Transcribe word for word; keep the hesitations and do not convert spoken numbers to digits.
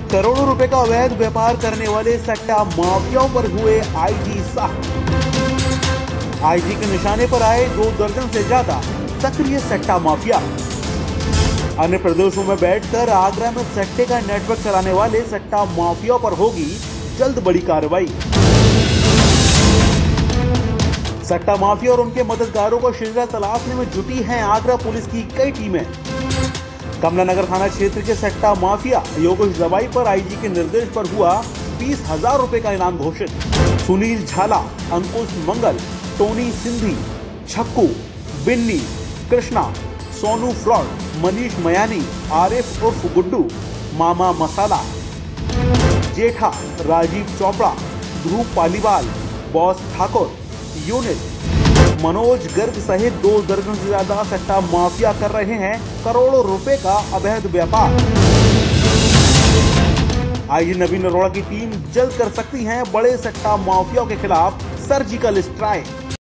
करोड़ों रुपए का अवैध व्यापार करने वाले सट्टा माफियाओं पर हुए आईजी साहब। आईजी के निशाने पर आए दो दर्जन से ज्यादा सक्रिय सट्टा माफिया। अन्य प्रदेशों में बैठकर आगरा में सट्टे का नेटवर्क चलाने वाले सट्टा माफियाओं पर होगी जल्द बड़ी कार्रवाई। सट्टा माफिया और उनके मददगारों को शिजरा तलाशने में जुटी हैं आगरा पुलिस की कई टीमें। कमलानगर थाना क्षेत्र के सट्टा माफिया योगेश दवाई पर आईजी के निर्देश पर हुआ बीस हजार रुपए का इनाम घोषित। सुनील झाला, अंकुश मंगल, टोनी सिंधी, छक्कू, बिन्नी, कृष्णा, सोनू फ्रॉड, मनीष मयानी, आरिफ उर्फ गुड्डू, मामा मसाला, जेठा, राजीव चोपड़ा, ध्रुव पालीवाल, बॉस ठाकुर, यूनिस, मनोज गर्ग सहित दो दर्जन से ज्यादा सट्टा माफिया कर रहे हैं करोड़ों रुपए का अवैध व्यापार। आईजी नवीन अरोड़ा की टीम जल्द कर सकती है बड़े सट्टा माफियाओं के खिलाफ सर्जिकल स्ट्राइक।